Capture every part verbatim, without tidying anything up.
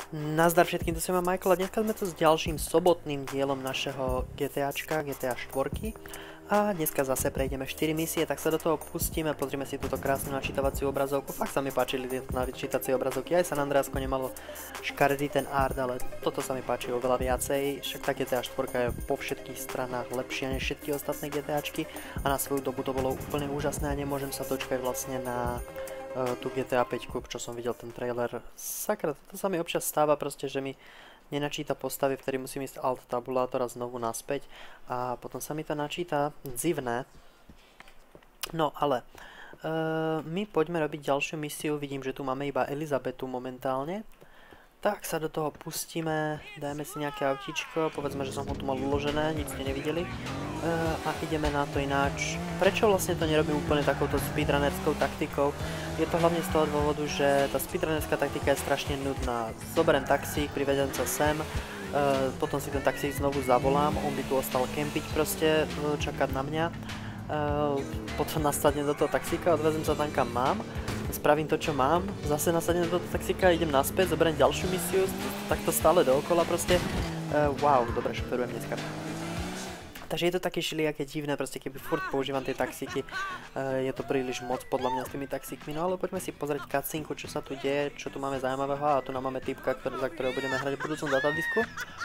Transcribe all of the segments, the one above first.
Nazdar všetkým, to som Michael a dneska sme tu s ďalším sobotným dielom našeho GTAčka, G T A štyri. A dneska zase prejdeme štyri misie, tak sa do toho pustíme, pozrieme si túto krásnu načítavaciu obrazovku. Fakt sa mi páčili tieto načítacie obrazovky, aj San Andreasko nemalo škaredý ten art, ale toto sa mi páči oveľa viacej. Však tá G T A štyri je po všetkých stranách lepšia než všetky ostatné GTAčky a na svoju dobu to bolo úplne úžasné a nemôžem sa dočkať vlastne na uh, tú G T A päť, čo som videl ten trailer. Sakra, to sa mi občas stáva proste, že mi nenačíta postavy, vtedy musím ísť alt tabulátora znovu naspäť a potom sa mi to načíta divné. No ale uh, my poďme robiť ďalšiu misiu, vidím, že tu máme iba Elizabetu momentálne. Tak sa do toho pustíme, dajme si nejaké autíčko, povedzme, že som ho tu mal uložené, nic ste nevideli. Uh, a ideme na to ináč. Prečo vlastne to nerobím úplne takouto speedrunnerskou taktikou? Je to hlavne z toho dôvodu, že tá speedrunnerská taktika je strašne nudná. Zoberiem taxík, privedem sa sem, uh, potom si ten taxík znovu zavolám, on by tu ostal kempiť proste, čakať na mňa. Uh, potom nasadnem do toho taxíka, odvezem sa tam kam mám. Spravím to, čo mám, zase nasadnem do toho taxíka, idem naspäť, zoberiem ďalšiu misiu, takto stále dookola proste. Uh, wow, dobre šoferujem dneska. Takže je to také šiliaké divné, proste keby furt používam tie taxíky, uh, je to príliš moc podľa mňa s tými taxíkmi, no ale poďme si pozrieť cutsceenku, čo sa tu deje, čo tu máme zaujímavého a tu nám máme typka, ktoré, za ktorého budeme hrať v budúcom datadisku.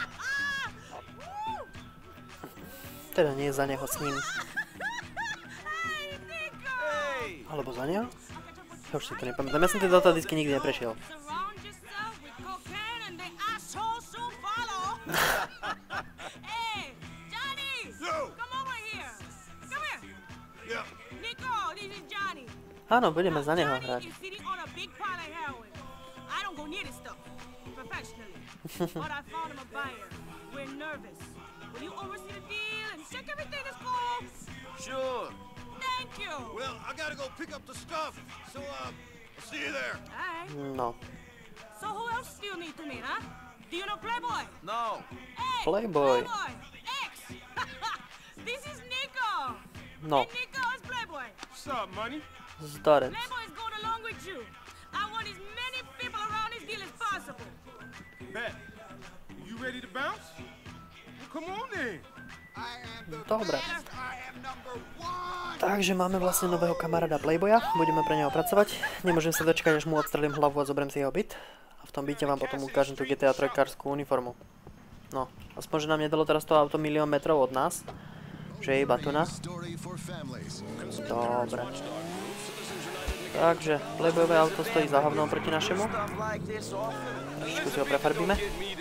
Teda nie za neho s ním. Alebo za neho? Ja už si to nepamätám, ja som tie datadisky nikdy neprešiel. Áno, budeme za neho hrať. Thank you. Well, I gotta go pick up the stuff, so um, I'll see you there. Alright. No. So who else do you need to meet, huh? Do you know Playboy? No. Hey, Playboy. Playboy. X. This is Nico. No. And Nico is Playboy. What's up, money? Zdarec. Playboy is going along with you. I want as many people around this deal as possible. Bet. You ready to bounce? Well, come on then. Dobre. Takže máme vlastne nového kamaráda Playboya, budeme pre neho pracovať. Nemôžem sa dočkať, až mu odstrelím hlavu a zoberiem si jeho byt. A v tom byte vám potom ukážem tú G T A trojkárskú uniformu. No, aspoň, že nám nedalo teraz to auto milión metrov od nás. Že je iba tu na. Dobre. Takže, Playboyové auto stojí za hovnom proti našemu. Trošičku si ho prefarbíme.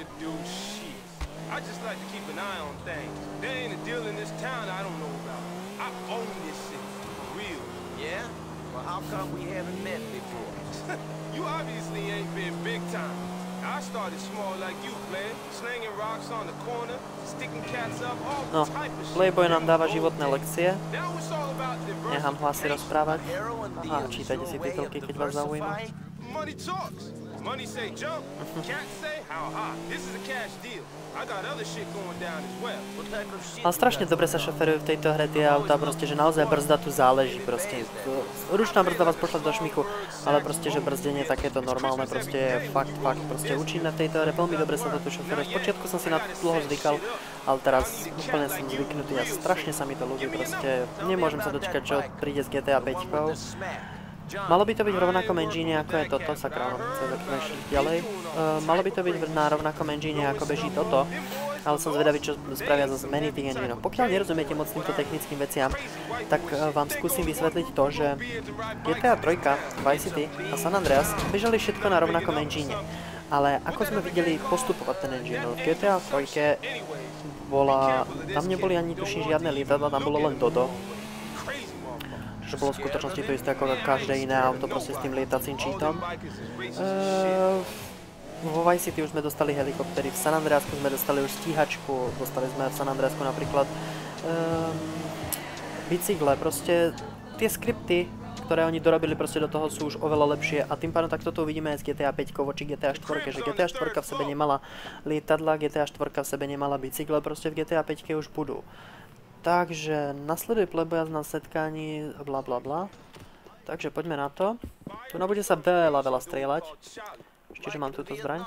I just like to keep an eye on things. There ain't a deal in this town I don't know about. I own this city. Real. Yeah? Well, how come we haven't met before? You obviously ain't been big time. I started small like you, player. Slinging rocks on the corner, sticking cats up, all No, type of shit. Playboy nám dáva životné lekcie. Now it's all about diversity. Nechám ho asi rozprávať. Aha, čítajte si titulky, keď vás zaujíma. Money talks. Money say jump, cats say how high. This is a cash deal. I got other shit going down as well. Ale strašne dobre sa šoferujú v tejto hre tie autá, proste, že naozaj brzda tu záleží, proste. Ručná brzda vás pošle do šmiku, ale proste, že brzdenie takéto normálne, proste je fakt, fakt, proste účinné v tejto hre. Veľmi dobre sa to tu šoferuje. Spočiatku som si na to dlho zvykal, ale teraz úplne som zvyknutý a strašne sa mi to ľúbi, proste. Nemôžem sa dočkať, čo príde z G T A päť. Malo by to byť v rovnakom engine ako je toto, sakra, no, chcem takým ešte ďalej. Uh, malo by to byť na rovnakom engine ako beží toto, ale som zvedavý, čo spravia zo zmeny tých engineov. Pokiaľ nerozumiete moc týmto technickým veciam, tak uh, vám skúsim vysvetliť to, že G T A tri, Vice City a San Andreas bežali všetko na rovnakom engine. Ale ako sme videli postupovať ten engine, v G T A tri bola, tam neboli ani tuším žiadne lietadla, tam bolo len Dodo. Že bolo v skutočnosti to isté ako každé iné auto, proste s tým lietacím cheatom. Uh, vo Vice City už sme dostali helikoptery, v San Andreasku sme dostali už stíhačku, dostali sme v San Andreasku napríklad um, bicykle, proste tie skripty, ktoré oni dorobili proste do toho sú už oveľa lepšie a tým pádom takto to uvidíme aj z G T A päť voči G T A štyri, že G T A štyri v sebe nemala lietadla, G T A štyri v sebe nemala bicykle, proste v G T A päť už budú. Takže nasleduje Playboya na setkaní, bla bla bla. Takže poďme na to. Tu bude sa veľa, veľa strieľať. Ešte, že mám túto zbraň.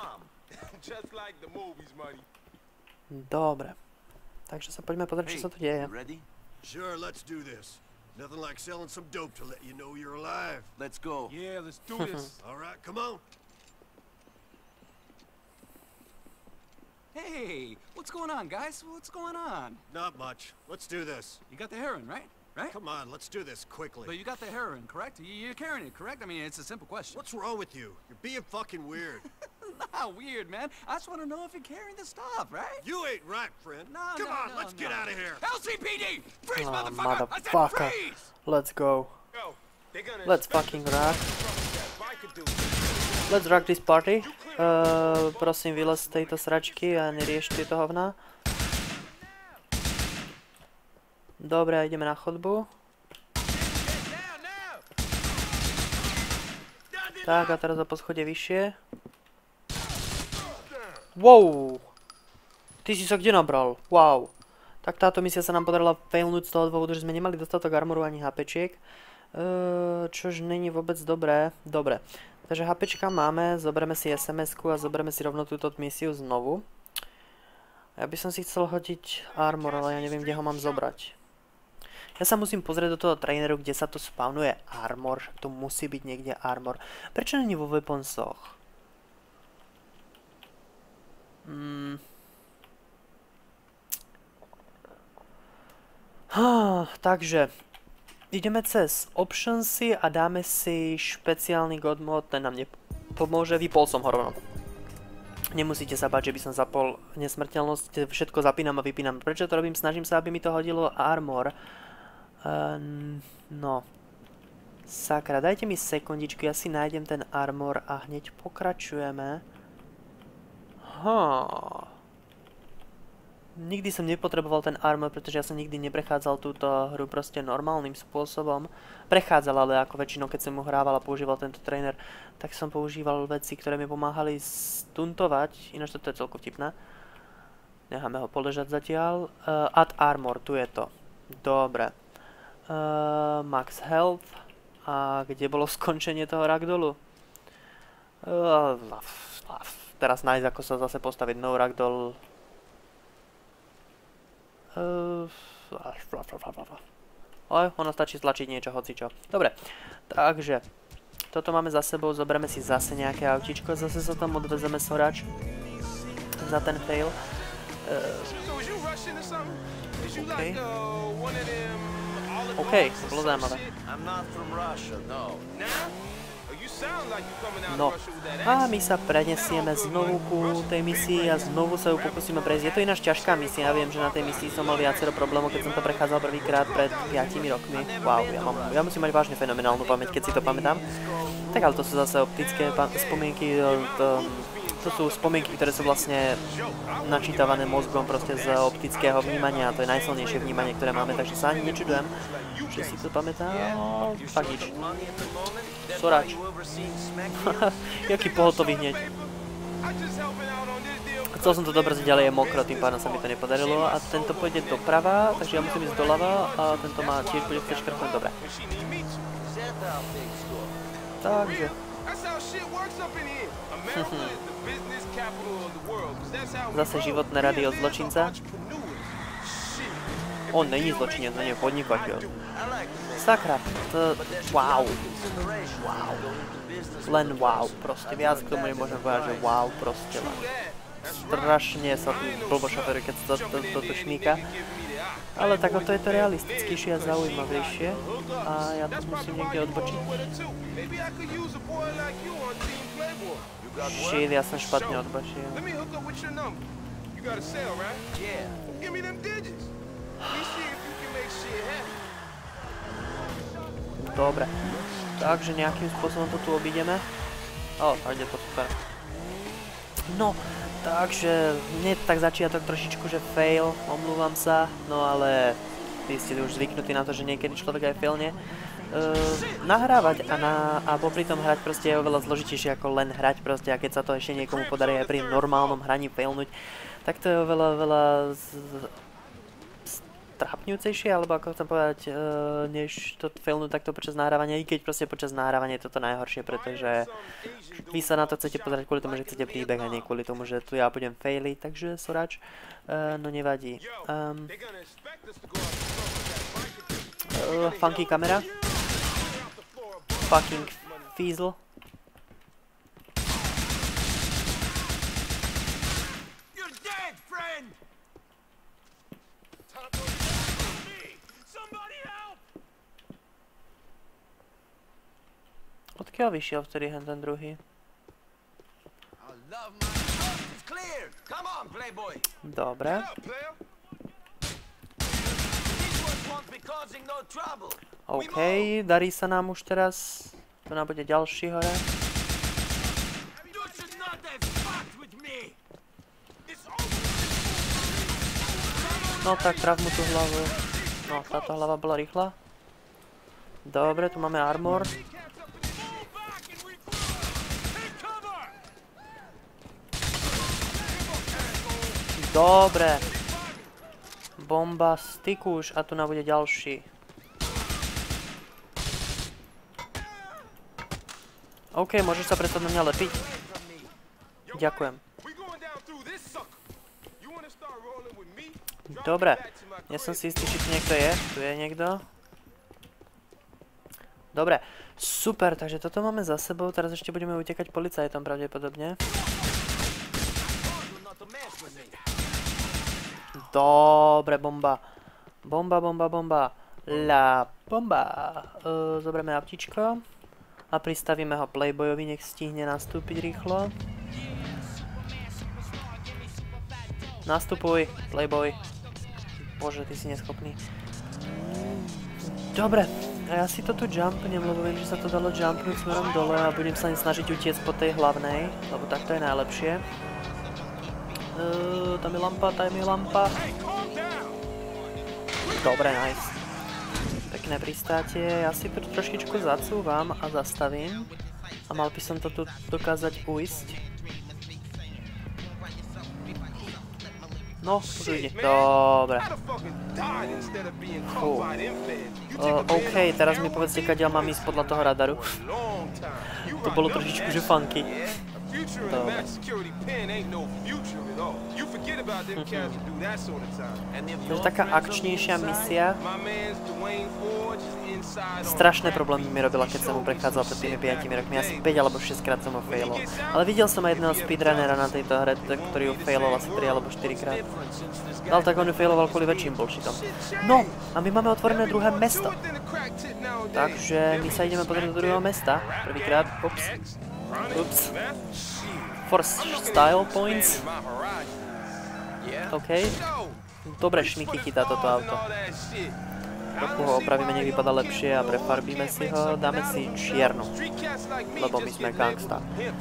Just like the movies, money. Dobre. Takže sa poďme pozrieť, čo sa tu deje. Ready? Sure, let's do this. Nothing like selling some dope to let you know you're alive. Let's go. Yeah, let's do this. All right, come on. Hey, what's going on, guys? What's going on? Not much. Let's do this. You got the heroin, right? Right? Come on, let's do this quickly. But you got the heroin, correct? You- You're carrying it, correct? I mean, it's a simple question. What's wrong with you? You're being fucking weird. Not weird, man. I just want to know if you're carrying the stuff, right? You ain't right, friend. No, Come no, on, no, let's get no. out of here. L C P D! Freeze, Oh, motherfucker! I said motherfucker. freeze! Let's go. Yo, they're gonna Let's inspect fucking the rock. that bike could do. Let's rock this party. Uh, prosím, vylez z tejto sračky a nerieš tieto hovná. Dobre, ideme na chodbu. Tak, a teraz o poschodie vyššie. Wow! Ty si sa kde nabral? Wow. Tak táto misia sa nám podarila failnúť z toho dôvodu, že sme nemali dostatok armoru ani HPčiek. Uh, čož není vôbec dobré. Dobre. Takže HPčka máme, zoberieme si es em esku a zoberieme si rovno túto misiu znovu. Ja by som si chcel hodiť armor, ale ja neviem, kde ho mám zobrať. Ja sa musím pozrieť do toho traineru, kde sa to spawnuje armor, však to musí byť niekde armor. Prečo není vo weaponsoch? Hmm. Ah, takže ideme cez optionsy a dáme si špeciálny god mod, ten nám nepomôže, vypol som ho rovno. Nemusíte sa báť, že by som zapol nesmrteľnosť, všetko zapínam a vypínam. Prečo to robím? Snažím sa, aby mi to hodilo armor. Uh, no. Sakra, dajte mi sekundičku, ja si nájdem ten armor a hneď pokračujeme. Huh. Nikdy som nepotreboval ten armor, pretože ja som nikdy neprechádzal túto hru proste normálnym spôsobom. Prechádzal, ale ako väčšinou, keď som mu hrával a používal tento trainer, tak som používal veci, ktoré mi pomáhali stuntovať. Ináč toto je celku vtipné. Necháme ho poležať zatiaľ. Uh, add armor, tu je to. Dobre. Uh, max health. A kde bolo skončenie toho ragdolu? Uh, teraz nájsť, ako sa zase postaviť no ragdoll. Uh, Oj, ono stačí stlačiť niečo, hocičo. Dobre, takže toto máme za sebou, zoberieme si zase nejaké autíčko, zase sa tam odvezeme sorač za ten fail. Uh, OK. OK, to bolo zaujímavé. No, a my sa prenesieme znovu ku tej misii a znovu sa ju pokúsime prejsť. Je to ináč ťažká misia, ja viem, že na tej misii som mal viacero problémov, keď som to prechádzal prvýkrát pred piatimi rokmi. Wow, ja, mám, ja musím mať vážne fenomenálnu pamäť, keď si to pamätám. Tak ale to sú zase optické spomienky, to, to sú spomienky, ktoré sú vlastne načítavané mozgom proste z optického vnímania a to je najsilnejšie vnímanie, ktoré máme, takže sa ani nečudujem, že si to pamätám. Fakt nič. Sorač. Jaký pohotový hneď. Chcel som to dobrziť, ale je mokro, tým pádom sa mi to nepodarilo. A tento pôjde doprava, takže ja musím ísť doľava a tento má tiež bude chcieť škrtnúť dobre. Takže. Zase životné rady od zločinca. On není zločinec, on je podnikateľ. Sakra, to... Wow. Wow. Len wow, proste. Viac k tomu nemôžem povedať, že wow, proste len. Strašne sa tu blbo šoferuje, keď sa to, to, to, to šmíka. Ale tak to je to realistickejšie a zaujímavejšie. A ja to musím niekde odbočiť. Shit, ja som špatne odbočil. Dobre, takže nejakým spôsobom to tu obídeme. O, tak ide to super. No, takže hneď tak začiatok trošičku, že fail, omlúvam sa, no ale vy ste už zvyknutí na to, že niekedy človek aj failne. Uh, nahrávať a, na, a popri tom hrať proste je oveľa zložitejšie ako len hrať proste a keď sa to ešte niekomu podarí aj pri normálnom hraní failnúť, tak to je oveľa, veľa z, trápňujúcejšie, alebo ako chcem povedať, uh, než to failnúť takto počas nahrávania, i keď proste počas nahrávania je toto najhoršie, pretože vy sa na to chcete pozerať kvôli tomu, že chcete príbeh a nie kvôli tomu, že tu ja budem failiť, takže sorač, uh, no nevadí. Um, uh, funky kamera. Fucking Fiesel. Odkiaľ vyšiel vtedy hen ten druhý? Dobre. OK, darí sa nám už teraz. To nám bude ďalší hore. No tak, traf mu tú hlavu. No, táto hlava bola rýchla. Dobre, tu máme armor. Dobre. Bomba, styk už a tu nám bude ďalší. OK, môžeš sa prestať na mňa lepiť? Ďakujem. Dobre, ja som si istý, či tu niekto je. Tu je niekto. Dobre, super, takže toto máme za sebou. Teraz ešte budeme utekať policajtom pravdepodobne. Dobre, bomba. Bomba, bomba, bomba. La bomba. Uh, Zoberieme aptičko. A pristavíme ho Playboyovi, nech stihne nastúpiť rýchlo. Nastupuj, Playboy. Bože, ty si neschopný. Dobre, a ja si to tu jumpnem, lebo viem, že sa to dalo jumpnúť smerom dole a budem sa snažiť utiecť po tej hlavnej, lebo takto je najlepšie. Uh, tam je lampa, tam je lampa. Dobre, nice. Pekné pristátie. Ja si tu trošičku zacúvam a zastavím. A mal by som to tu dokázať ujsť. No, už ide. Dobre. Fú. Uh, OK, teraz mi povedzte, kadiaľ mám ísť podľa toho radaru. To bolo trošičku že funky. Dobre. To je taká akčnejšia misia. Strašné problémy mi robila, keď som mu prechádzal pred tými piatimi rokmi. Asi päť alebo šesť krát som ho failol. Ale videl som aj jedného speedrunnera na tejto hre, ktorý ju failol asi tri alebo štyri krát. Ale tak on ju failoval kvôli väčším bullshitom. No, a my máme otvorené druhé mesto. Takže my sa ideme pozrieť do druhého mesta. Prvýkrát. Ups. Ups. Force style points. OK. Dobre šmiky chytá toto auto. Trochu ho opravíme, nech vypadá lepšie a prefarbíme si ho. Dáme si čiernu. Lebo my sme gangsta.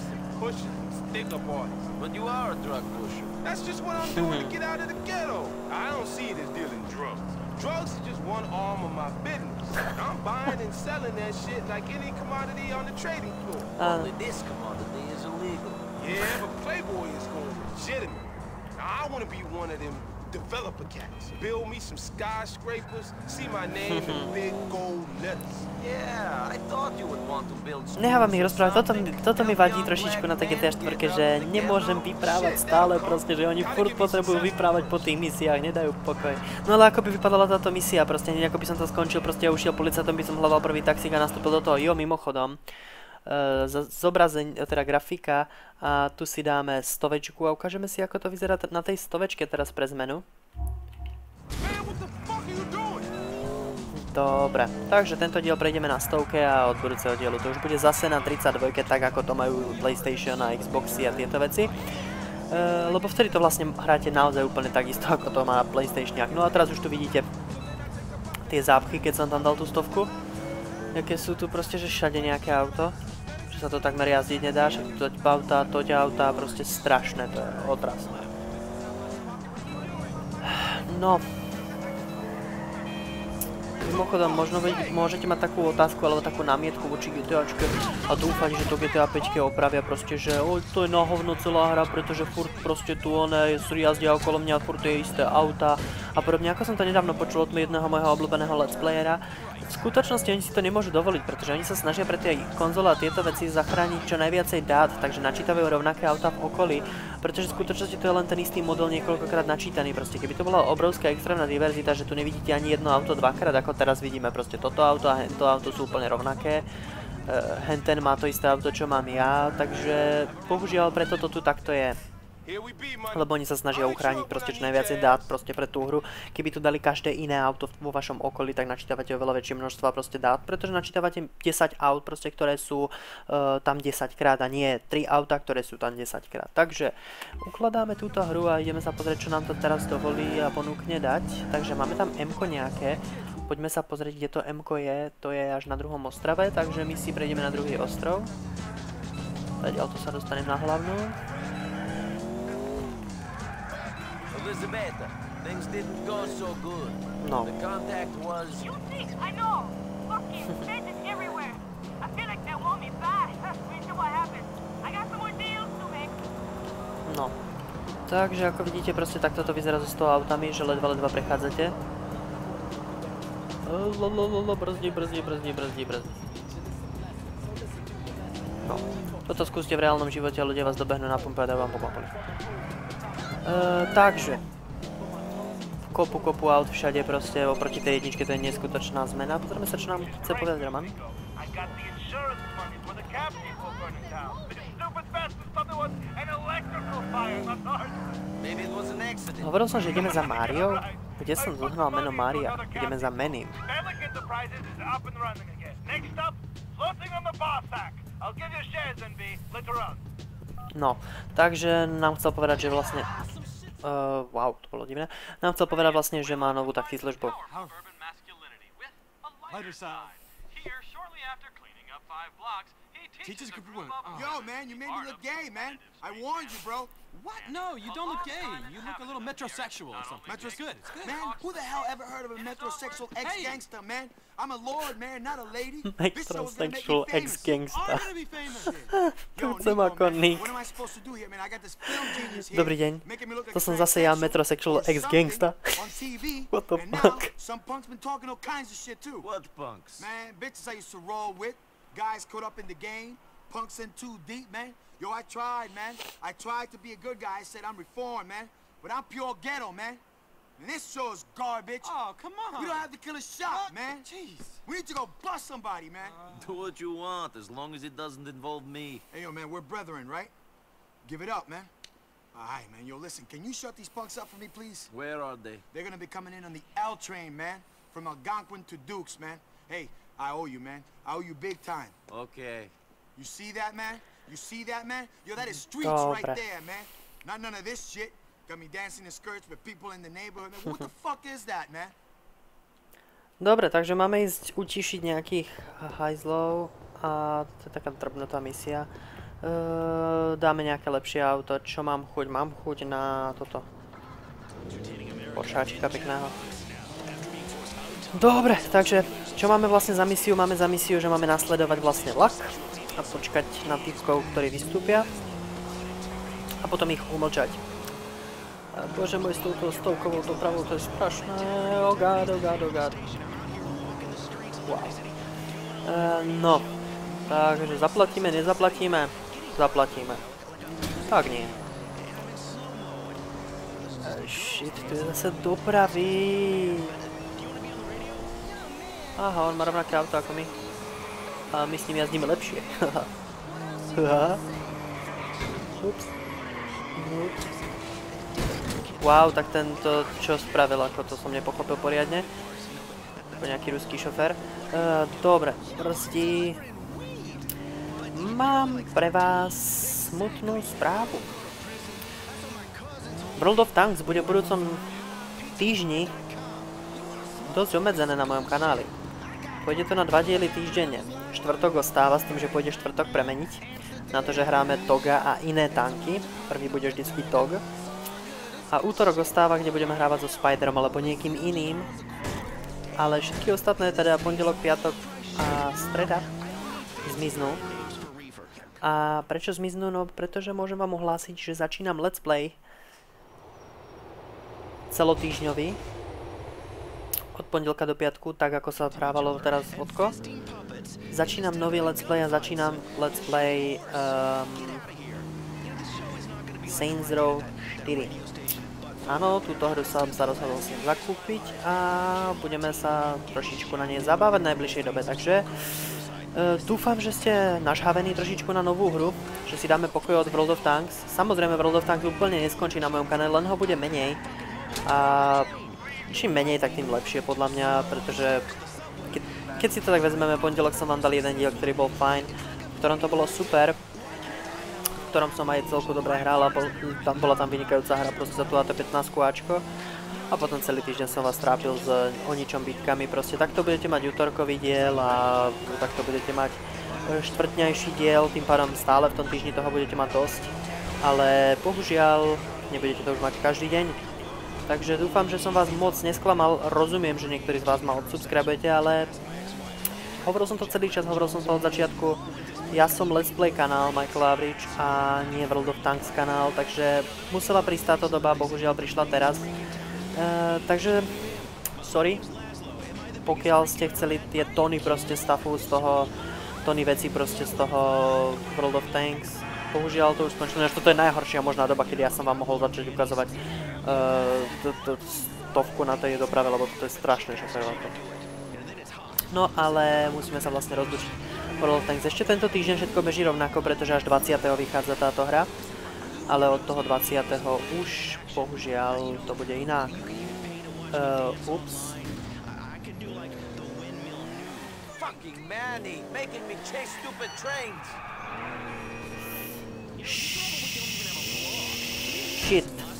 Drugs is just one arm of my business. I'm buying and selling that shit like any commodity on the trading floor. Only this commodity is illegal. Yeah, but Playboy is going legitimate. Now, I want to be one of them developer cats. Build me some skyscrapers, see my name in big gold letters. Yeah, I thought you would want to build. Nechávam ich rozprávať, toto mi, toto mi vadí trošičku na tej G T A štyri, že nemôžem vyprávať stále proste, že oni furt potrebujú vyprávať po tých misiách, nedajú pokoj. No ale ako by vypadala táto misia, proste nejako by som to skončil, proste ja ušiel policajtom, by som hľadal prvý taxík a nastúpil do toho. Jo, mimochodom, uh, zobrazenie, teda grafika a tu si dáme stovečku a ukážeme si, ako to vyzerá na tej stovečke teraz pre zmenu. Dobre, takže tento diel prejdeme na stovke a od budúceho dielu to už bude zase na tridsaťdva, tak ako to majú PlayStation a Xboxy a tieto veci. E, lebo vtedy to vlastne hráte naozaj úplne takisto, ako to má PlayStation. No a teraz už tu vidíte tie zápchy, keď som tam dal tú stovku. Jaké sú tu proste, že všade nejaké auto. Že sa to takmer jazdiť nedá, že toť auta, toť auta, proste strašné, to je otrasné. No. Mimochodom, možno môžete mať takú otázku alebo takú námietku voči GTAčke a dúfať, že to G T A päť opravia proste, že oj, to je na hovno celá hra, pretože furt proste tu one jazdia okolo mňa, furt je isté auta A podobne ako som to nedávno počul od jedného môjho obľúbeného let's playera, v skutočnosti oni si to nemôžu dovoliť, pretože oni sa snažia pre tie konzole a tieto veci zachrániť čo najviacej dát, takže načítavajú rovnaké auta v okolí, pretože v skutočnosti to je len ten istý model niekoľkokrát načítaný. Proste keby to bola obrovská extrémna diverzita, že tu nevidíte ani jedno auto dvakrát, ako teraz vidíme, proste toto auto a hento auto sú úplne rovnaké. Uh, henten má to isté auto, čo mám ja, takže bohužiaľ preto to tu takto je. Lebo oni sa snažia uchrániť proste čo najviacej dát proste pre tú hru. Keby tu dali každé iné auto vo vašom okolí, tak načítavate oveľa väčšie množstva proste dát, pretože načítavate desať aut proste, ktoré sú uh, tam desaťkrát a nie tri auta, ktoré sú tam desaťkrát. Takže ukladáme túto hru a ideme sa pozrieť, čo nám to teraz dovolí a ponúkne dať. Takže máme tam M-ko nejaké. Poďme sa pozrieť, kde to M-ko je. To je až na druhom ostrove, takže my si prejdeme na druhý ostrov. Zatiaľ to sa dostanem na hlavnú. Elizabeth, things didn't go so good. No. The contact was... You think? I know. Fucking bitches everywhere. I feel like they want me back. We see what happens. I got some more deals to make. No. Takže ako vidíte, proste takto to vyzerá so sto autami, že ledva ledva prechádzate. Lolololo, brzdí, brzdí, brzdí, brzdí, brzdí. No. Toto skúste v reálnom živote a ľudia vás dobehnú na pumpe a dajú vám po papoli. Uh, takže kopu, kopu aut všade proste, oproti tej jedničke to je neskutočná zmena. Pozrieme sa, čo nám chce povedať Roman. Hovoril som, že ideme za Máriou? Kde som zohnal meno Mária? Ideme za Menim. No, takže nám chcel povedať, že vlastne... Uh, wow, to bolo divné. Nám chcel povedať vlastne, že má novú taxi službu. Teaches a group of women. Oh. Yo, man, you made me look gay, man. I warned you, bro. What? No, you don't look gay. You look a little metrosexual or something. Metro- It's good. It's good. Man, who the hell ever heard of a metrosexual ex-gangster, man? I'm a lord, man, not a lady. Metrosexual ex-gangster. I'm gonna be famous. Yo, Chcem Nico, ako man, Nick. what am I supposed to do here, man? I got this film genius here. Dobrý deň. making me look To like som a zase ja, transsexual metrosexual or ex-gangsta. something on T V. What the and now, fuck? some punks been talking all kinds of shit, too. What punks? Man, bitches I used to roll with, guys caught up in the game, punks in too deep, man. Yo, I tried, man. I tried to be a good guy. I said I'm reformed, man. But I'm pure ghetto, man. And this show is garbage. Oh, come on. We don't have to kill a shot, What? man. Jeez. We need to go bust somebody, man. Do what you want, as long as it doesn't involve me. Hey, yo, man, we're brethren, right? Give it up, man. All right, man. Yo, listen, can you shut these punks up for me, please? Where are they? They're gonna be coming in on the L train, man. From Algonquin to Dukes, man. Hey, I owe you, man. I owe you big time. Okay. You see that, man? You see that, man? Yo, that is streets Dobra. right there, man. Not none of this shit. Got me dancing in skirts with people in the neighborhood. Man, what the fuck is that, man? Dobre, takže máme ísť utišiť nejakých hajzlov a to je taká drobnotá misia. Uh, dáme nejaké lepšie auto. Čo mám chuť? Mám chuť na toto. Poršáčika pekného. Dobre, takže čo máme vlastne za misiu? Máme za misiu, že máme nasledovať vlastne vlak a počkať na typkov, ktorí vystúpia a potom ich umlčať. A bože môj, s touto stovkovou dopravou to je strašné. Oh god, oh god, oh god. Wow. Uh, no, takže zaplatíme, nezaplatíme, zaplatíme. Tak nie. Uh, shit, tu je zase dopravy. Aha, on má rovnaké auto ako my. A my s ním jazdíme lepšie. Ups. Ups. Wow, tak tento čo spravil, ako to som nepochopil poriadne. Ako nejaký ruský šofér. Uh, dobre, brzdí. Mám pre vás smutnú správu. World of Tanks bude v budúcom týždni dosť obmedzené na mojom kanáli. Pôjde to na dva diely týždenne. Štvrtok ostáva s tým, že pôjde štvrtok premeniť na to, že hráme Toga a iné tanky. Prvý bude vždycky Tog. A útorok ostáva, kde budeme hrávať so Spiderom alebo niekým iným. Ale všetky ostatné, teda pondelok, piatok a streda, zmiznú. A prečo zmiznú? No pretože môžem vám ohlásiť, že začínam Let's Play celotýždňový od pondelka do piatku, tak ako sa hrávalo teraz vodko. Začínam nový let's play a začínam let's play um, Saints Row štyri. Áno, túto hru som sa rozhodol si zakúpiť a budeme sa trošičku na nej zabávať v najbližšej dobe, takže uh, dúfam, že ste našhavení trošičku na novú hru, že si dáme pokoj od World of Tanks. Samozrejme World of Tanks úplne neskončí na mojom kanále, len ho bude menej a čím menej, tak tým lepšie podľa mňa, pretože keď, keď si to tak vezmeme, pondelok som vám dal jeden diel, ktorý bol fajn, v ktorom to bolo super, v ktorom som aj celku dobre hral a bol, tam bola tam vynikajúca hra proste za tú á té pätnásť áčko a potom celý týždeň som vás trápil s o ničom bitkami, proste takto budete mať útorkový diel a takto budete mať štvrtňajší diel, tým pádom stále v tom týždni toho budete mať dosť, ale bohužiaľ nebudete to už mať každý deň. Takže dúfam, že som vás moc nesklamal, rozumiem, že niektorí z vás ma odsubscribujete, ale hovoril som to celý čas, hovoril som to od začiatku. Ja som Let's Play kanál Michael Average a nie World of Tanks kanál, takže musela prísť táto doba, bohužiaľ prišla teraz. E, takže, sorry, pokiaľ ste chceli tie tony proste staffu z toho, tony veci proste z toho World of Tanks, bohužiaľ to už skončilo, až toto je najhoršia možná doba, kedy ja som vám mohol začať ukazovať uh, stovku na tej doprave, lebo toto je strašné šoferovaté. No ale musíme sa vlastne rozlučiť. World of Tanks ešte tento týždeň všetko beží rovnako, pretože až dvadsiateho vychádza táto hra. Ale od toho dvadsiateho už bohužiaľ to bude inak. Uh, ups. Fucking Manny, making me chase stupid trains. Shit.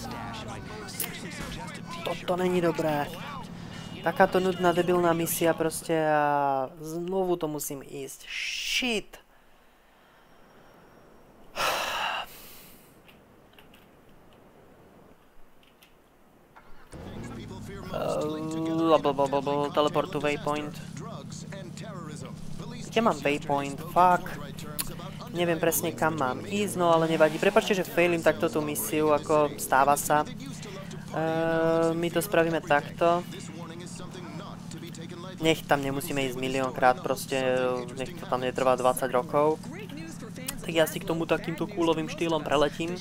Toto není dobré. Takáto nudná debilná misia proste a znovu to musím ísť. Shit. Uh, teleport to waypoint. Kde mám waypoint? Fuck. Neviem presne kam mám ísť, no ale nevadí. Prepáčte, že failim takto tú misiu, ako stáva sa. Uh, my to spravíme takto. Nech tam nemusíme ísť miliónkrát, proste nech to tam netrvá dvadsať rokov. Tak ja si k tomu takýmto kúlovým štýlom preletím.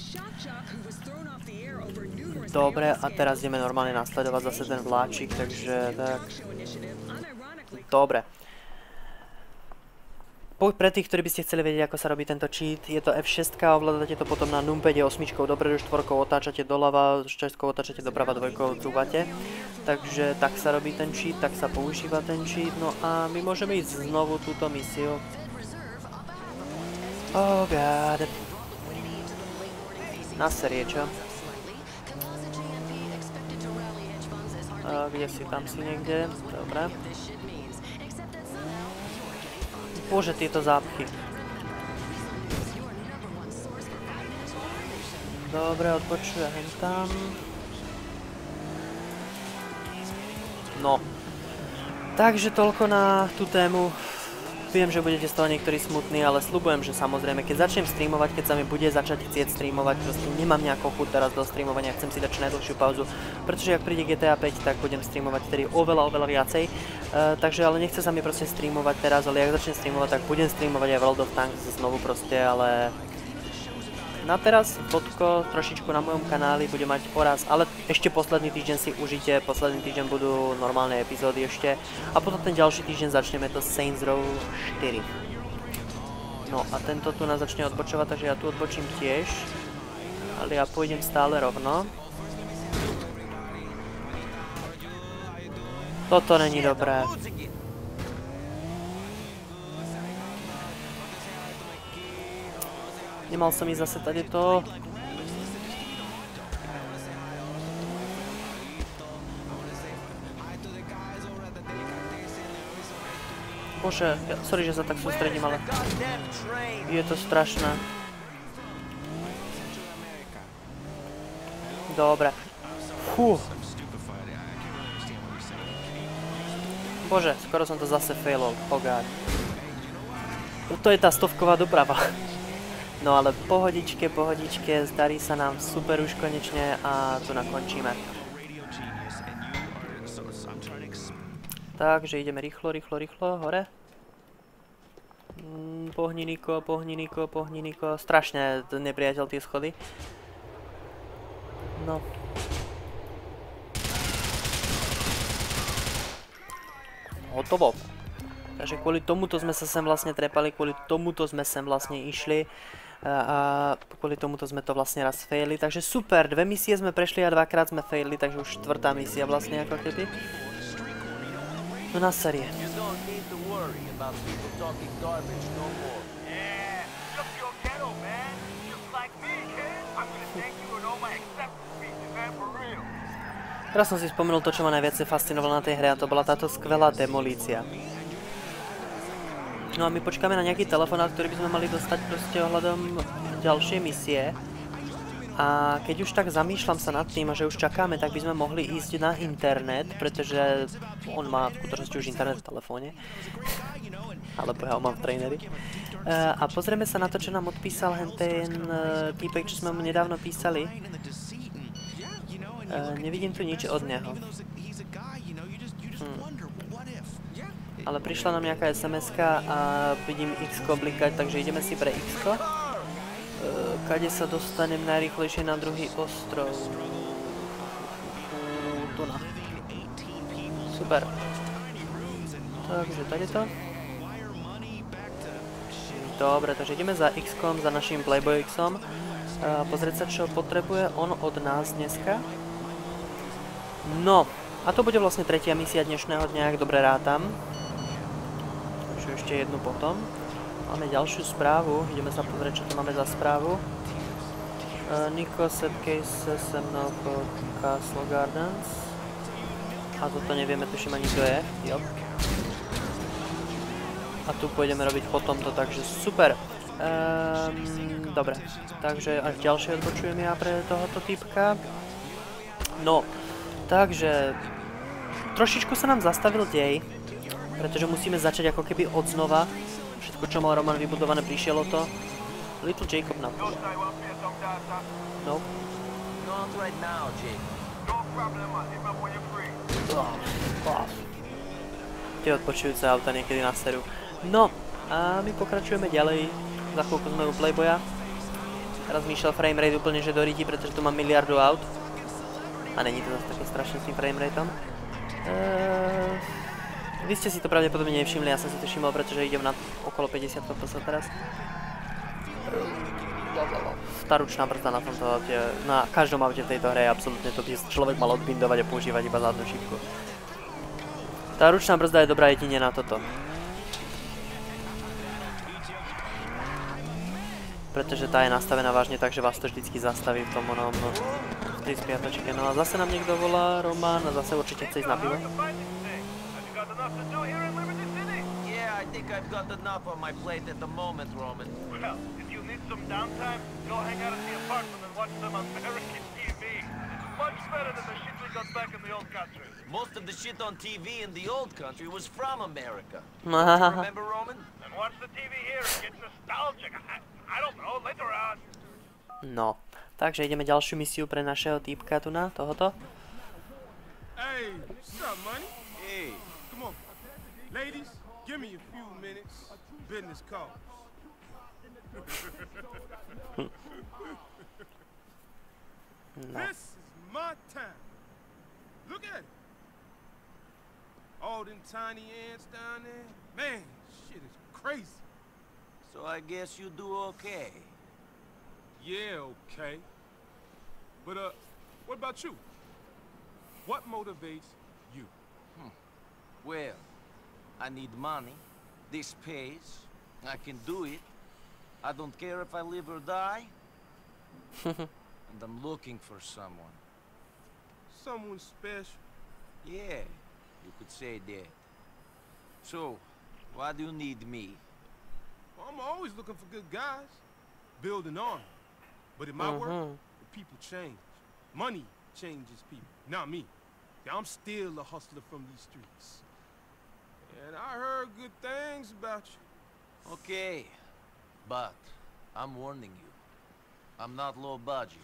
Dobre, a teraz ideme normálne nasledovať zase ten vláčik, takže tak. Dobre. Pre tých, ktorí by ste chceli vedieť, ako sa robí tento cheat, je to ef šesť, ovládate to potom na numpade osmičkou dopredu, štvorkou otáčate doľava, šesťkou otáčate doprava, dvojkou trúbate. Takže tak sa robí ten cheat, tak sa používa ten cheat, no a my môžeme ísť znovu túto misiu. Oh god. Na série, čo? A kde si, tam si niekde? Dobre. Bože, tieto zápchy. Dobre, odpočuje hen tam. No. Takže toľko na tú tému. Viem, že budete z toho niektorí smutní, ale sľubujem, že samozrejme, keď začnem streamovať, keď sa mi bude začať chcieť streamovať, proste nemám nejakú chuť teraz do streamovania, chcem si dať čo najdlhšiu pauzu, pretože ak príde gé té á päť, tak budem streamovať vtedy oveľa, oveľa viacej. Uh, takže ale nechce sa mi proste streamovať teraz, ale ak začnem streamovať, tak budem streamovať aj World of Tanks znovu proste, ale na teraz fotko trošičku na mojom kanáli bude mať poraz, ale ešte posledný týždeň si užite, posledný týždeň budú normálne epizódy ešte a potom ten ďalší týždeň začneme to Saints Row štyri. No a tento tu nás začne odbočovať, takže ja tu odbočím tiež, ale ja pôjdem stále rovno. Toto není dobré. Nemal som ísť zase tady to. Bože, ja, sorry, že sa tak sústredím, ale je to strašné. Dobre. Fú. Bože, skoro som to zase failol. Oh god. Toto je tá stovková doprava. No ale pohodičke, pohodičke, zdarí sa nám super už konečne a tu nakončíme. Takže ideme rýchlo, rýchlo, rýchlo, hore. Mm, pohni Niko, pohni Niko, pohni Niko. Strašne nepriateľ tie schody. No. Hotovo. Takže kvôli tomuto sme sa sem vlastne trepali, kvôli tomuto sme sem vlastne išli. A kvôli tomuto sme to vlastne raz faili. Takže super, dve misie sme prešli a dvakrát sme faili, takže už štvrtá misia vlastne ako keby. No na série. Teraz som si spomenul to, čo ma najviac fascinovalo na tej hre, a to bola táto skvelá demolícia. No a my počkáme na nejaký telefonát, ktorý by sme mali dostať proste ohľadom ďalšie misie. A keď už tak zamýšľam sa nad tým, a že už čakáme, tak by sme mohli ísť na internet, pretože on má v skutočnosti už internet v telefóne. Alebo ja ho mám v traineri. A pozrieme sa na to, čo nám odpísal ten týpek, čo sme mu nedávno písali. Nevidím tu nič od neho. Hm. Ale prišla nám nejaká es em eska a vidím X-ko blikať, takže ideme si pre X-ko. Kade sa dostanem najrýchlejšie na druhý ostrov? Tu na. Super. Takže tady to. Dobre, takže ideme za X-kom, za našim Playboy X-om. Pozrieť sa, čo potrebuje on od nás dneska. No, a to bude vlastne tretia misia dnešného dňa, ak dobre rátam. Takže ešte jednu potom. Máme ďalšiu správu, ideme sa pozrieť, čo tu máme za správu. Uh, Niko set case se mnou po Castle Gardens. A toto nevieme, tuším ani kto je. Jo. A tu pôjdeme robiť potom to, takže super. Um, dobre, takže až ďalšie odbočujem ja pre tohoto typka. No, takže trošičku sa nám zastavil dej, pretože musíme začať ako keby od znova. Všetko, čo mal Roman vybudované, prišielo to. Little Jacob na to. No. Tie odpočujúce auta niekedy na seru. No, a my pokračujeme ďalej. Za chvíľku sme u Playboya. Teraz myšiel framerate úplne, že do riti, pretože tu mám miliardu aut. A není to zase také strašné s tým framerateom. Eee... Vy ste si to pravdepodobne nevšimli, ja som si to všimol, pretože idem na okolo päťdesiat ef pé es teraz. Tá ručná brzda na tomto aute, na každom aute v tejto hre je absolútne to, kde človek mal odbindovať a používať iba zadnú šípku. Tá ručná brzda je dobrá jedine na toto. Pretože tá je nastavená vážne tak, že vás to vždycky zastaví v tom onom, no, v tej spiatočke. No a zase nám niekto volá, Roman, a zase určite chce ísť na pivo. Yeah, I think I've got enough on my plate at the moment, Roman. Well, if you need some downtime, go hang out at the apartment and watch some American T V. Much better than the shit we got back in the old country. Most of the shit on T V in the old country was from America. Remember, Roman? And watch the T V here and get nostalgic. I, I don't know, later on. No, takže ideme ďalšiu misiu pre našeho týpka tu na tohoto. Hey, what's up, money? Hey. Come on. Ladies, give me a few minutes. Business calls. No. This is my time. Look at it. All them tiny ants down there. Man, shit is crazy. So I guess you do okay. Yeah, okay. But, uh, what about you? What motivates you? Hmm. Well, I need money. This pays. I can do it. I don't care if I live or die. And I'm looking for someone. Someone special? Yeah, you could say that. So, why do you need me? Well, I'm always looking for good guys. Build an army. But in my Uh-huh. work, the people change. Money changes people, not me. I'm still a hustler from these streets. And I heard good things about you. Okay, but I'm warning you. I'm not low budget.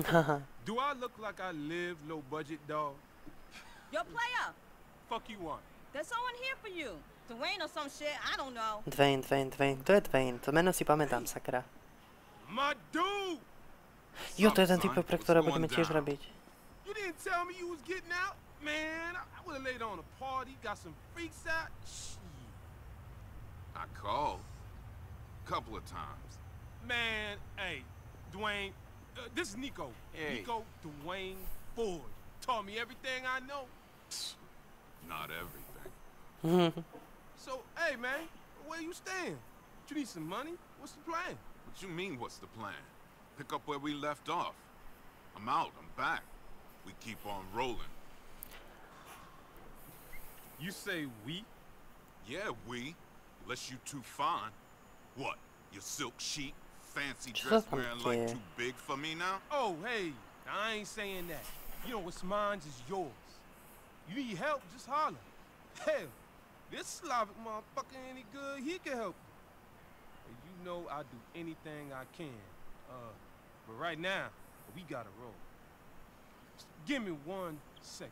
Do I look like I live low budget, dog? Yo, player! Fuck you want. There's someone here for you. Dwayne or some shit, I don't know. Dwayne, Dwayne, Dwayne. To je Dwayne. To meno si pamätám, sakra. My dude! Jo, to je ten typek, pre ktorého budeme tiež robiť. You didn't tell me you was getting out? Man, I would have laid on a party, got some freaks out. Shit. I called. Couple of times. Man, hey, Dwayne, uh, this is Nico. Hey. Nico Dwayne Ford. Taught me everything I know. Not everything. So, hey, man, where you staying? You need some money? What's the plan? What you mean, what's the plan? Pick up where we left off. I'm out, I'm back. We keep on rolling. You say we? Yeah, we. Unless you too fine. What? Your silk chic, fancy Čo dress sa tam wearing like deje? too big for me now? Oh, hey, I ain't saying that. You know what's mine is yours. You need help, just holler. Hell, this Slavic motherfucker any good, he can help you. And you know I'll do anything I can. Uh, but right now, we gotta roll. Just give me one second.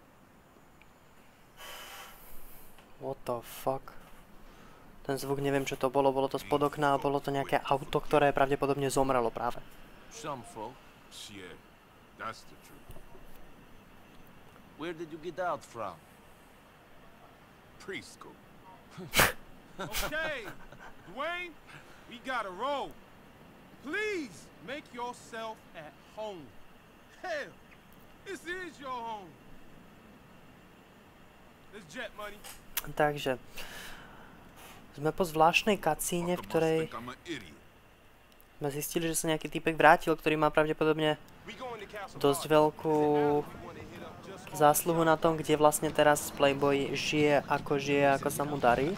What the fuck? Ten zvuk, neviem čo to bolo, bolo to spod okna a bolo to nejaké auto, ktoré pravdepodobne zomrelo práve. Some folk. Yeah, that's the truth. Where did you get out from? Preschool. Okay, Dwayne, we gotta roll. Please make yourself at home. Hell, this is your home. Let's jet money. Takže sme po zvláštnej cutscene, v ktorej sme zistili, že sa nejaký týpek vrátil, ktorý má pravdepodobne dosť veľkú zásluhu na tom, kde vlastne teraz Playboy žije, ako žije, ako sa mu darí.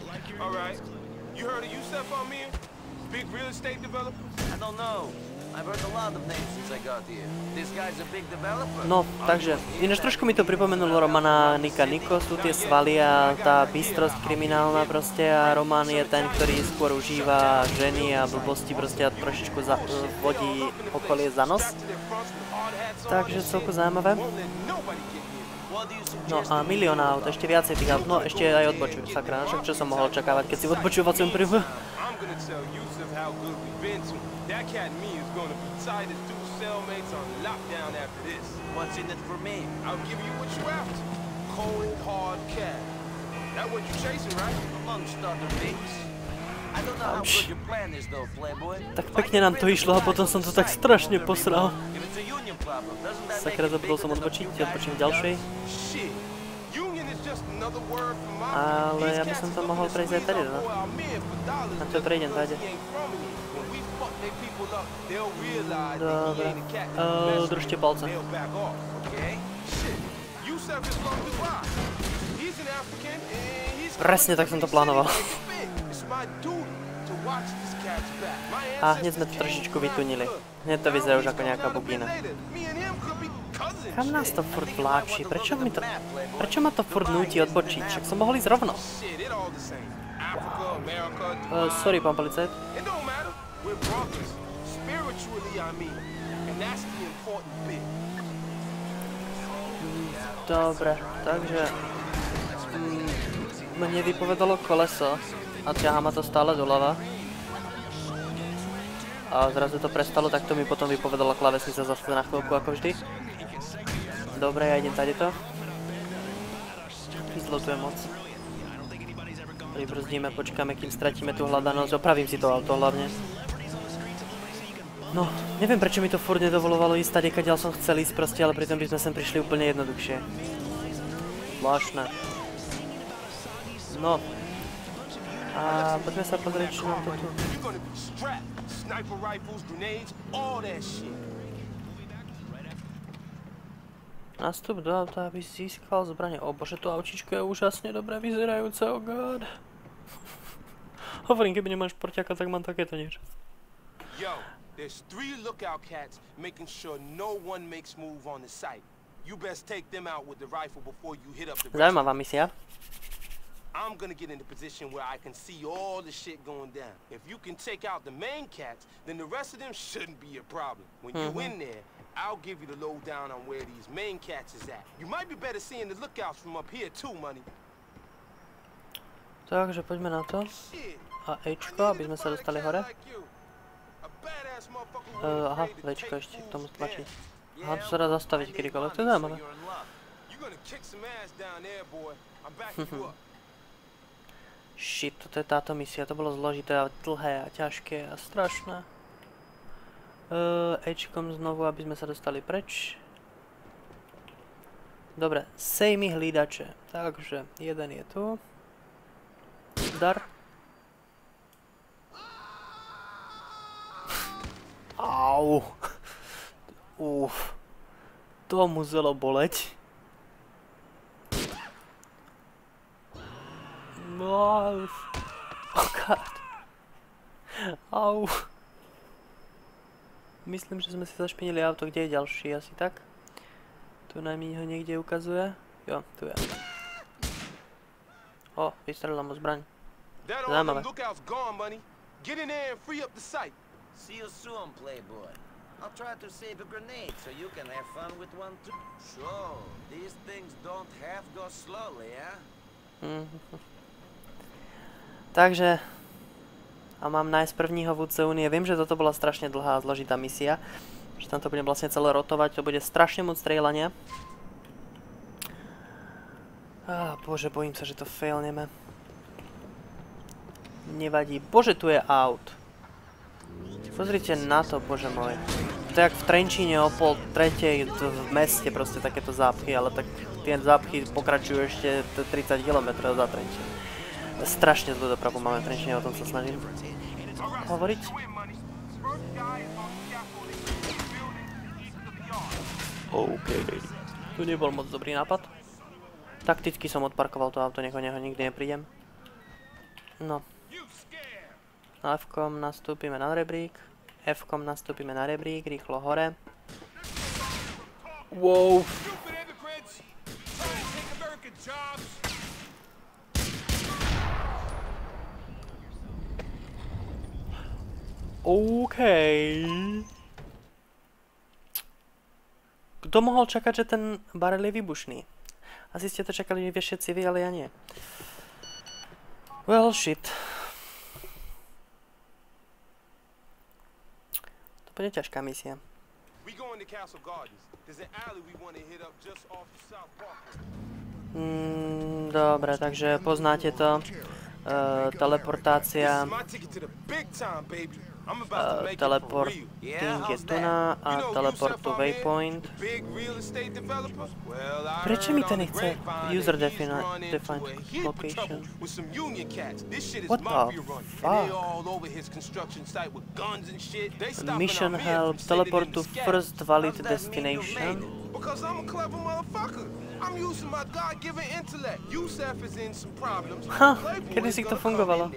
No, takže, ináč trošku mi to pripomenulo Romana Nika Niko, sú tie svaly a tá bystrosť kriminálna proste a Roman je ten, ktorý skôr užíva ženy a blbosti proste a trošičku za, vodí okolie za nos. Takže celku zaujímavé. No a milión aut, ešte viacej tých aut, no ešte aj odbočujú, sakra, však čo som mohol očakávať, keď si v odbočovacom príbehu. That cat and me is gonna be tight as two cellmates on lockdown after this. What's in it for me? I'll give you what you after. Cold, hard cat. That what you chasing, right? Amongst other things. I don't know how good your plan is though, Playboy. Tak pekne nám to išlo a potom som to tak strašne posral. If it's a union problem, doesn't that make Sakra, zabudol som odbočiť, odbočím ďalšej. Shit. Union is just another word for my. Ale ja by som to mohol prejsť aj tady, no. Na to prejdem, tady. Dobre. Uh, držte palce. Presne tak som to plánoval. A hneď sme to trošičku vytunili. Hneď to vyzerá už ako nejaká bugina. Kam nás to furt vláči? Prečo mi to... Prečo ma to furt núti odbočiť? Však som mohol ísť rovno. Uh, sorry, pán policajt. Dobre, takže... Mm, mne vypovedalo koleso a ťahá ma to stále doľava. A zrazu to prestalo, tak to mi potom vypovedala klávesnica zase na chvíľku ako vždy. Dobre, ja idem tadeto. Vyzlotujem moc. Pribrzdíme, počkáme, kým stratíme tú hľadanosť. Opravím si to auto hlavne. No, neviem prečo mi to furt nedovolovalo ísť tady, kadiaľ som chcel ísť proste, ale pritom by sme sem prišli úplne jednoduchšie. Zvláštne. No. A poďme sa pozrieť, čo nám to tu... Nastup do auta, aby získal zbranie. O bože, to aučičko je úžasne dobre vyzerajúce, oh god. Hovorím, keby nemáš porťaka, tak mám takéto niečo. Yo, there's three lookout cats making sure no one makes move on the site. You best take them out with the rifle before you hit up the rest. Zaujímavá misia. I'm gonna get in a position where I can see all the shit going down. If you can take out the main cats, then the rest of them shouldn't be a problem. When you in there, I'll give you the lowdown on where these main cats is at. You might be better seeing the lookouts from up here too, money. Takže poďme na to. A Ečko, aby sme sa dostali hore. Uh, aha, Včko ešte k tomu stlačiť. Aha, to sa dá zastaviť kedykoľvek, to je zaujímavé. Shit, toto je táto misia, to bolo zložité a dlhé a ťažké a strašné. Uh, Ečkom znovu, aby sme sa dostali preč. Dobre, sej mi hlídače. Takže, jeden je tu. Dar. Au. Uf. To muselo boleť. No. Oh god. Au. Myslím, že sme si zašpinili auto. Kde je ďalší? Asi tak? Tu na mi ho niekde ukazuje. Jo, tu je. O, vystrelila mu zbraň. Zaujímavé. See you soon, playboy. I'll try to save a grenade so you can have fun with one too. So, these things don't have to go slowly, eh? Mm. Takže a mám nájsť prvního vůdce Unie. Viem, že toto bola strašne dlhá a zložitá misia. Že tam to budem vlastne celé rotovať. To bude strašne moc strieľania. Á, bože, bojím sa, že to failneme. Nevadí. Bože, tu je aut. Pozrite na to, bože môj. To je jak v Trenčíne o pol tretej v meste proste takéto zápchy, ale tak tie zápchy pokračujú ešte tridsať kilometrov za Trenčín. Strašne zlú dopravu máme v Trenčíne, o tom sa snažím hovoriť. OK. Tu nebol moc dobrý nápad. Takticky som odparkoval to auto, nech o neho nikdy neprídem. No. F-kom nastúpime na rebrík. F-kom nastúpime na rebrík, rýchlo hore. Wow. OK. Kto mohol čakať, že ten barel je výbušný? Asi ste to čakali všetci vy, ale ja nie. Well, shit. To bude ťažká misia. Mm, dobre, takže poznáte to. Uh, teleportácia. Uh, teleporting je tu na a teleport to waypoint. Prečo mi to nechce? User defined location. What the fuck? Mission help, teleport to first valid destination. Because I'm a clever motherfucker. I'm using my God-given intellect. Yusef is in some problems. Ha, kedy si to fungovalo?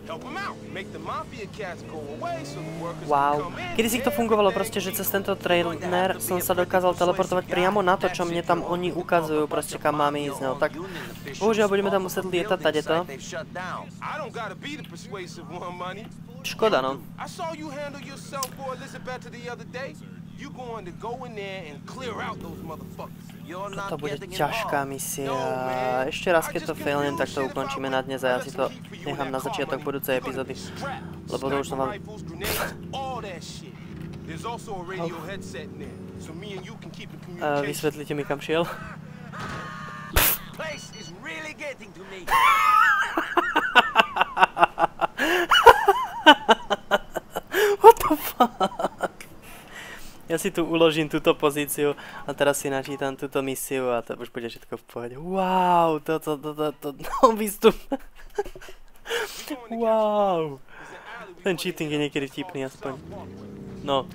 Wow, kedy si to fungovalo proste, že cez tento trailer som sa dokázal teleportovať priamo na to, čo mne tam oni ukazujú, proste kam máme ísť, no tak bohužiaľ budeme tam musieť lietať tadeto. Škoda, no. Toto bude ťažká misia. Ešte raz, keď to failnem, tak to ukončíme na dnes a ja si to nechám na začiatok budúcej epizódy. Lebo to už som vám... Uh, vysvetlite mi, kam šiel. What the fuck? Ja si tu uložím túto pozíciu a teraz si načítam túto misiu a to už bude všetko v pohode. Wow, toto, toto, toto, no výstup. Wow. Ten cheating je niekedy vtipný aspoň. No.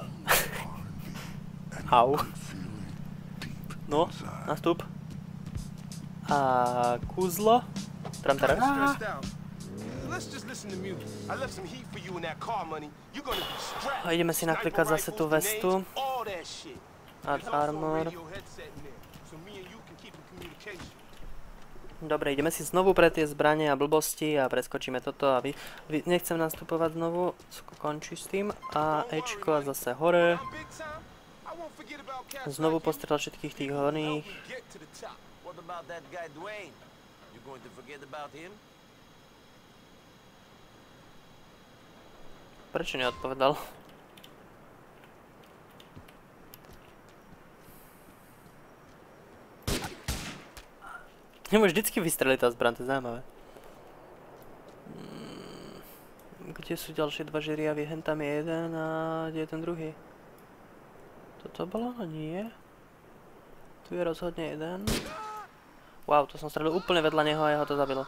Au. No, nastup. A kúzlo. Tram tara. A ideme si naklikať zase tú vestu. Add armor. Dobre, ideme si znovu pre tie zbranie a blbosti a preskočíme toto a vy, vy nechcem nastupovať znovu, končí s tým a Ečko a zase hore. Znovu postrelať všetkých tých horných. Prečo neodpovedal? Nemôže vždycky vystreliť tá zbraň, to je zaujímavé. Kde sú ďalšie dva žeriavy? Hen tam je jeden a kde je ten druhý? Toto bolo? Nie. Tu je rozhodne jeden. Wow, to som strelil úplne vedľa neho a jeho to zabilo.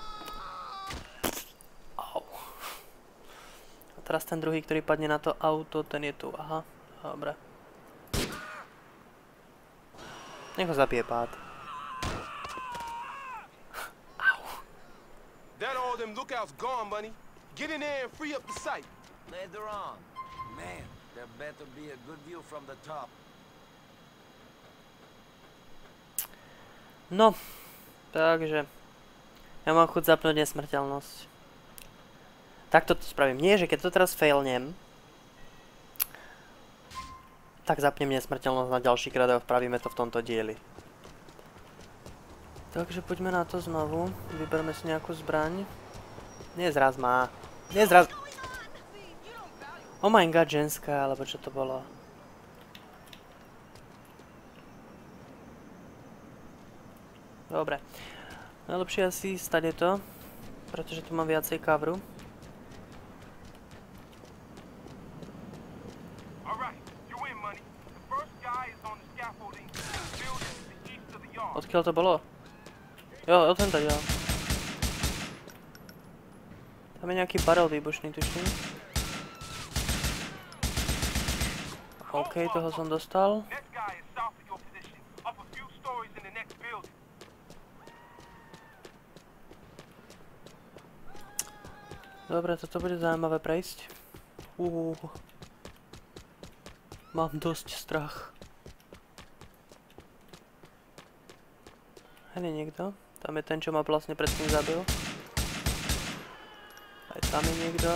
Au. A teraz ten druhý, ktorý padne na to auto, ten je tu. Aha, dobre. Nech ho zabije pád. That all them lookouts gone, money. Get in there and free up the site. Later on. Man, there better be a good view from the top. No, takže ja mám chuť zapnúť nesmrteľnosť. Takto to spravím. Nie, že keď to teraz failnem, tak zapnem nesmrteľnosť na ďalší krát a vpravíme to v tomto dieli. Takže poďme na to znovu. Vyberme si nejakú zbraň. Nezraz má. Nezraz... Oh my god, ženská, alebo čo to bolo? Dobre. Najlepšie asi stať je to, pretože tu mám viacej coveru. Odkiaľ to bolo? Jo, o tento, jo. Tam je nejaký barel výbušný, tuším. OK, toho som dostal. Dobre, toto bude zaujímavé prejsť. Uuu. Mám dosť strach. Hen je niekto. Tam je ten, čo ma vlastne predtým zabil. Aj tam je niekto.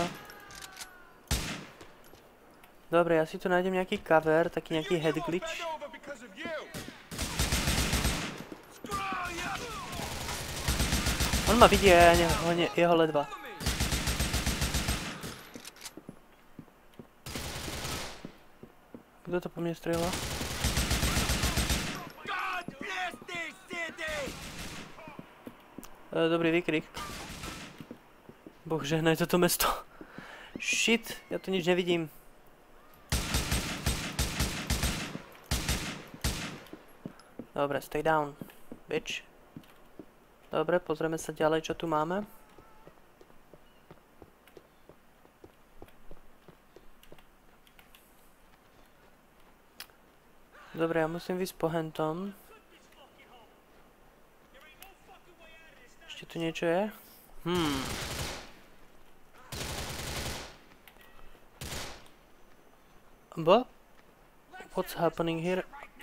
Dobre, ja si tu nájdem nejaký cover, taký nejaký head glitch. On ma vidí a ja neho, ne, jeho ledva. Kto to po mne strieľa? E, dobrý výkrik. Boh žehnaj toto mesto. Shit, ja tu nič nevidím. Dobre, stay down, bitch. Dobre, pozrieme sa ďalej, čo tu máme. Dobre, ja musím ísť po hentom. Ešte tu niečo je? Hmm. Bo? What's happening here?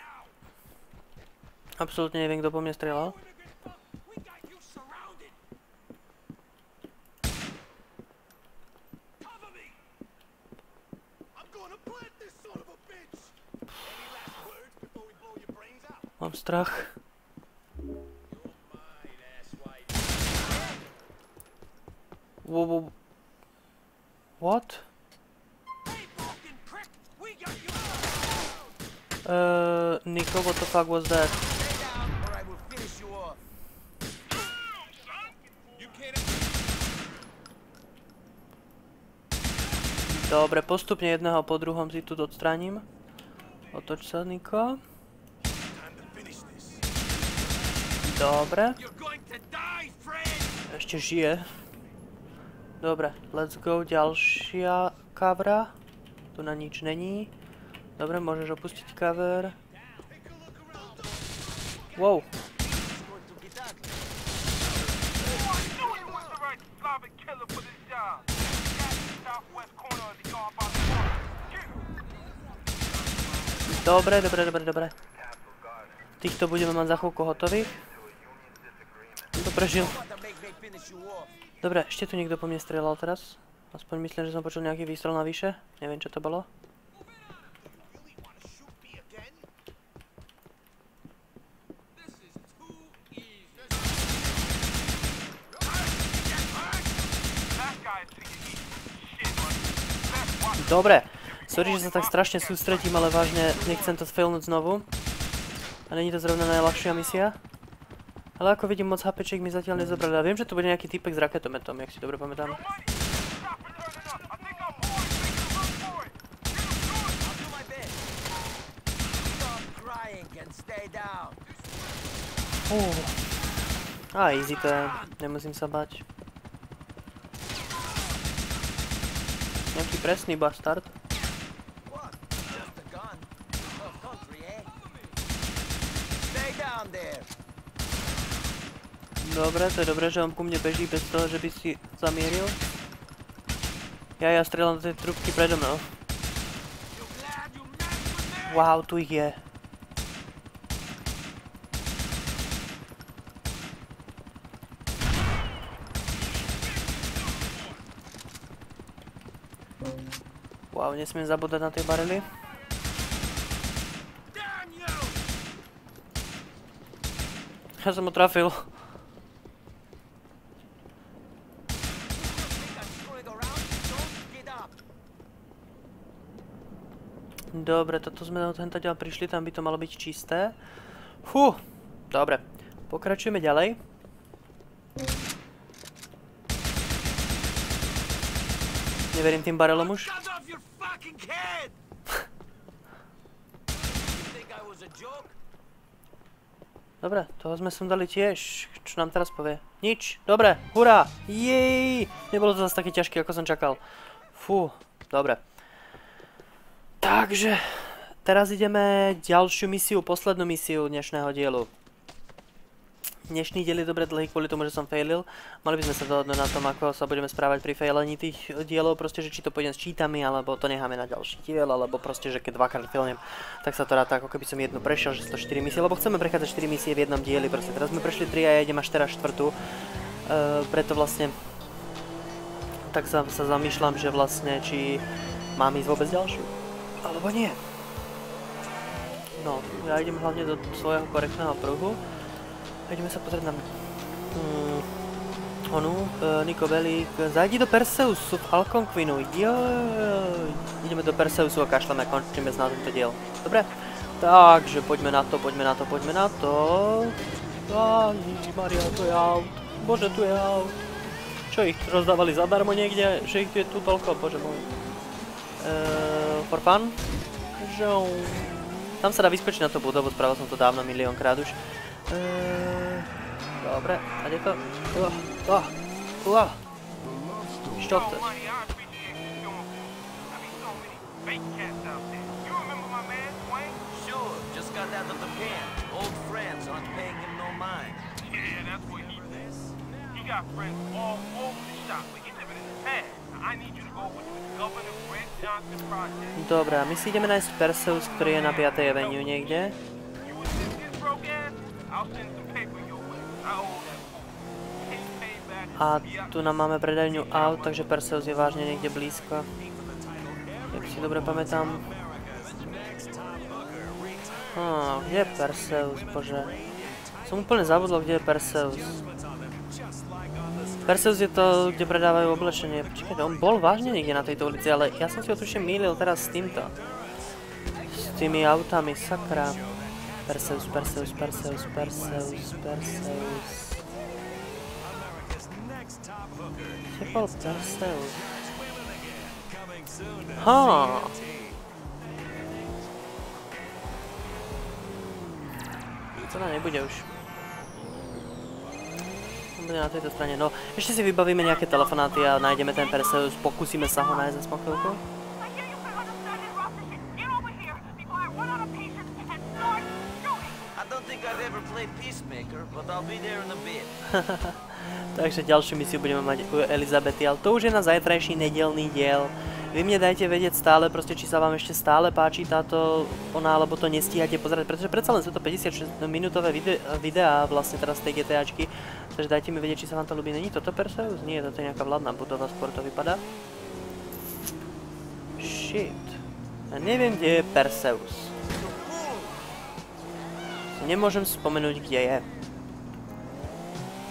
Absolútne neviem, kto po mne strieľal. Mám strach. Wow. What? Uh, Nico, what the fuck was that? Dobre, postupne jedného po druhom si tu odstránim. Otoč sa, Niko. Dobre. Ešte žije. Dobre, let's go. Ďalšia cover. Tu na nič není. Dobre, môžeš opustiť cover. Wow. Dobre, dobre, dobre, dobre. Týchto budeme mať za chvíľku hotových. To prežil. Dobre, ešte tu niekto po mne strieľal teraz. Aspoň myslím, že som počul nejaký výstrel navyše. Neviem, čo to bolo. Dobre. Sorry, že sa tak strašne sústredím, ale vážne nechcem to failnúť znovu. A není to zrovna najľahšia misia. Ale ako vidím, moc HPček mi zatiaľ nezobrali. A viem, že to bude nejaký typek s raketometom, jak si dobre pamätám. Uh. A easy to je, nemusím sa bať. Nejaký presný bastard. Dobre, to je dobré, že on ku mne beží bez toho, že by si zamieril. Ja, ja strieľam do tej trubky predo mnou. Wow, tu ich je. Wow, nesmiem zabúdať na tie barely. Ja som ho trafil. Dobre, toto sme od hentaďa prišli, tam by to malo byť čisté. Fú, dobre. Pokračujeme ďalej. Neverím tým barelom už. Dobre, toho sme sem dali tiež. Čo nám teraz povie? Nič. Dobre, hurá. Jej. Nebolo to zase také ťažké, ako som čakal. Fú, dobre. Takže, teraz ideme ďalšiu misiu, poslednú misiu dnešného dielu. Dnešný diel je dobre dlhý kvôli tomu, že som failil. Mali by sme sa dohodnúť na tom, ako sa budeme správať pri failení tých dielov, proste, že či to pôjdem s cheatami, alebo to necháme na ďalší diel, alebo proste, že keď dvakrát failnem, tak sa to ráta, ako keby som jednu prešiel, že sú to štyri misie, lebo chceme prechádzať štyri misie v jednom dieli, proste. Teraz sme prešli tri a ja idem až teraz štvrtú. Uh, preto vlastne, tak sa, sa zamýšľam, že vlastne, či mám ísť vôbec ďalšiu. Alebo nie. No, ja idem hlavne do svojho korektného pruhu. A ideme sa pozrieť na... Hmm, onu, e, Niko Bellic. Zajdi do Perseusu v Algonquinu. Joj. Ideme do Perseusu a kašleme, končíme na tento diel. Dobre? Takže poďme na to, poďme na to, poďme na to. Á, Maria, tu je aut. Bože, tu je aut. Čo, ich rozdávali zadarmo niekde? Že ich tu je tu toľko? Bože môj. Uh, for fun. Žou. Tam sa dá vyskočiť na tú budovu, spravil som to dávno miliónkrát už. Uh, dobre, a je to? Uh, uh, uh. Čo to? Dobre, my si ideme nájsť Perseus, ktorý je na piatej avenue niekde. A tu nám máme predajňu aut, takže Perseus je vážne niekde blízko. Jak si dobre pamätám. Hm, kde je Perseus, bože. Som úplne zabudol, kde je Perseus. Perseus je to, kde predávajú oblečenie. Počkajte, on bol vážne niekde na tejto ulici, ale ja som si ho tuším mýlil teraz s týmto. S tými autami, sakra. Perseus, Perseus, Perseus, Perseus, Perseus. Kde bol Perseus? Há. To nám nebude už. Bude na tejto strane, no ešte si vybavíme nejaké telefonáty a nájdeme ten Perseus, pokúsime sa ho nájsť za chvíľku. Takže ďalšiu misiu budeme mať u Elizabety, ale to už je na zajtrajší nedelný diel. Vy mne dajte vedieť stále, proste, či sa vám ešte stále páči táto ona, alebo to nestíhate pozerať, pretože predsa len sú to päťdesiatšesť minútové vide videá vlastne teraz z tej GTAčky, takže dajte mi vedieť, či sa vám to ľúbi. Není toto Perseus? Nie, toto je nejaká vládna budova, skôr to vypadá. Shit. Ja neviem, kde je Perseus. Nemôžem spomenúť, kde je.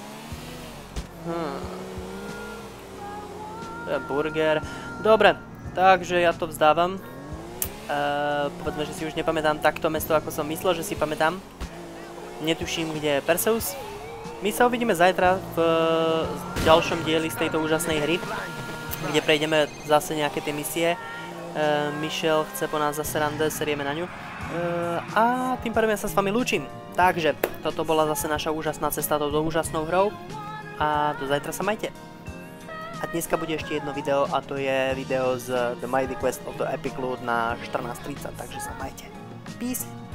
Hm. To je burger. Dobre. Takže ja to vzdávam. Uh, povedzme, že si už nepamätám takto mesto, ako som myslel, že si pamätám. Netuším, kde je Perseus. My sa uvidíme zajtra v ďalšom dieli z tejto úžasnej hry, kde prejdeme zase nejaké tie misie. Uh, Michel chce po nás zase rande, serieme na ňu. Uh, a tým pádom ja sa s vami lúčim. Takže, toto bola zase naša úžasná cesta touto úžasnou hrou. A do zajtra sa majte. A dneska bude ešte jedno video a to je video z The Mighty Quest of the Epic Loot na štrnásť tridsať, takže sa majte. Peace.